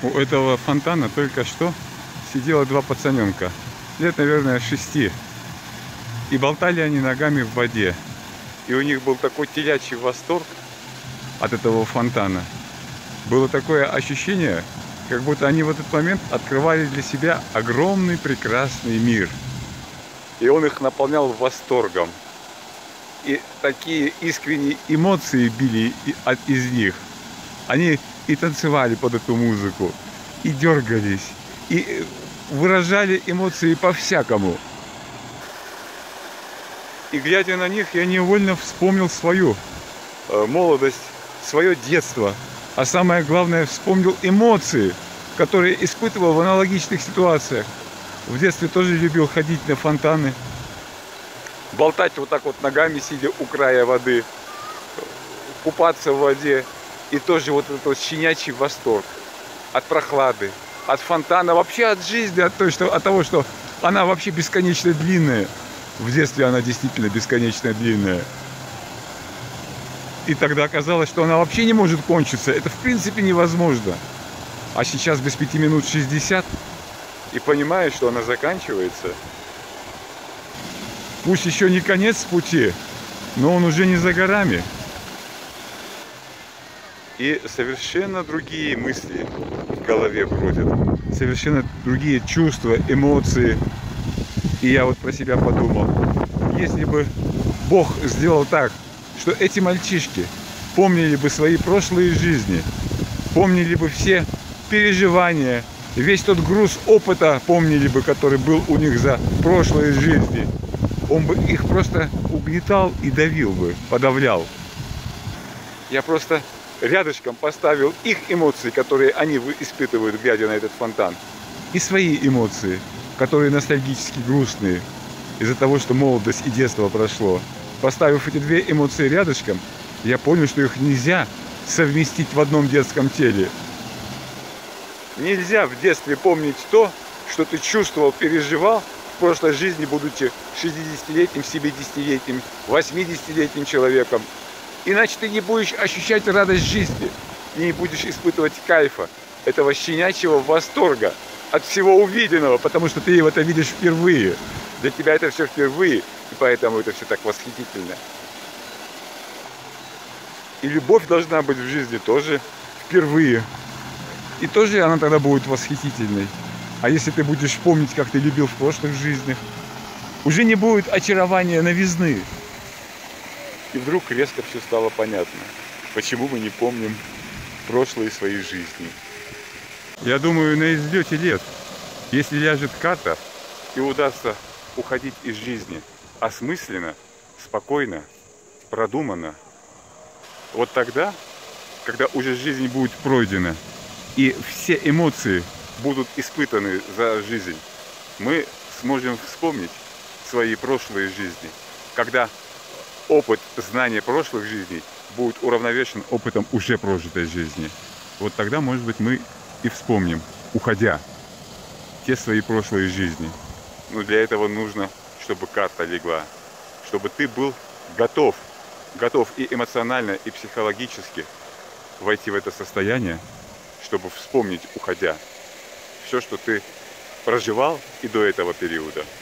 У этого фонтана только что сидело два пацаненка, лет, наверное, 6. И болтали они ногами в воде. И у них был такой телячий восторг от этого фонтана. Было такое ощущение, как будто они в этот момент открывали для себя огромный прекрасный мир. И он их наполнял восторгом. И такие искренние эмоции били из них. Они и танцевали под эту музыку, и дергались, и выражали эмоции по-всякому. И глядя на них, я невольно вспомнил свою молодость, свое детство. А самое главное, вспомнил эмоции, которые испытывал в аналогичных ситуациях. В детстве тоже любил ходить на фонтаны, болтать вот так вот ногами, сидя у края воды, купаться в воде. И тоже вот этот вот щенячий восторг от прохлады, от фонтана, вообще от жизни, от того, что она вообще бесконечно длинная. В детстве она действительно бесконечно длинная. И тогда оказалось, что она вообще не может кончиться. Это в принципе невозможно. А сейчас без 5 минут 60 и понимаешь, что она заканчивается. Пусть еще не конец пути, но он уже не за горами. И совершенно другие мысли в голове бродят. Совершенно другие чувства, эмоции. И я вот про себя подумал. Если бы Бог сделал так, что эти мальчишки помнили бы свои прошлые жизни, помнили бы все переживания, весь тот груз опыта помнили бы, который был у них за прошлые жизни, он бы их просто угнетал и давил бы, подавлял. Я просто рядышком поставил их эмоции, которые они испытывают, глядя на этот фонтан, и свои эмоции, которые ностальгически грустные, из-за того, что молодость и детство прошло. Поставив эти две эмоции рядышком, я понял, что их нельзя совместить в одном детском теле. Нельзя в детстве помнить то, что ты чувствовал, переживал в прошлой жизни, будучи 60-летним, 70-летним, 80-летним человеком. Иначе ты не будешь ощущать радость жизни, и не будешь испытывать кайфа, этого щенячьего восторга от всего увиденного, потому что ты это видишь впервые. Для тебя это все впервые, и поэтому это все так восхитительно. И любовь должна быть в жизни тоже впервые. И тоже она тогда будет восхитительной. А если ты будешь помнить, как ты любил в прошлых жизнях, уже не будет очарования новизны. И вдруг резко все стало понятно, почему мы не помним прошлые свои жизни. Я думаю, на излете лет, если ляжет карта и удастся уходить из жизни осмысленно, спокойно, продуманно, вот тогда, когда уже жизнь будет пройдена и все эмоции будут испытаны за жизнь, мы сможем вспомнить свои прошлые жизни, когда опыт знания прошлых жизней будет уравновешен опытом уже прожитой жизни. Вот тогда, может быть, мы и вспомним, уходя, те свои прошлые жизни. Но для этого нужно, чтобы карта легла, чтобы ты был готов и эмоционально, и психологически войти в это состояние, чтобы вспомнить, уходя, все, что ты проживал и до этого периода.